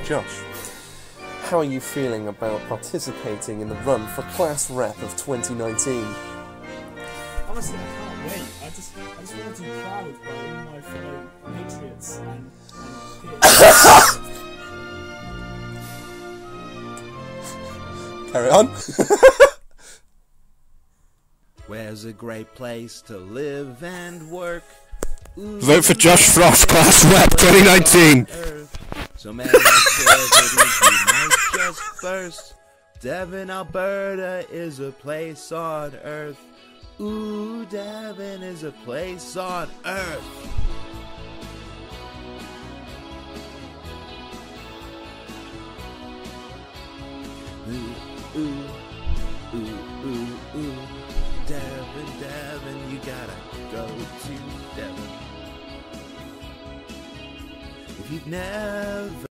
Josh, how are you feeling about participating in the run for Class Rep of 2019? Honestly, I can't wait. I just want to be proud by all my fellow patriots and peers. Carry on. Where's a great place to live and work? Ooh, Vote for Josh Frost, Class Rep 2019. So many activities you might just burst. Devon, Alberta is a place on earth. Ooh, Devon is a place on earth. Ooh, ooh, ooh, ooh, ooh. Devon, you gotta go to Devon. If you've never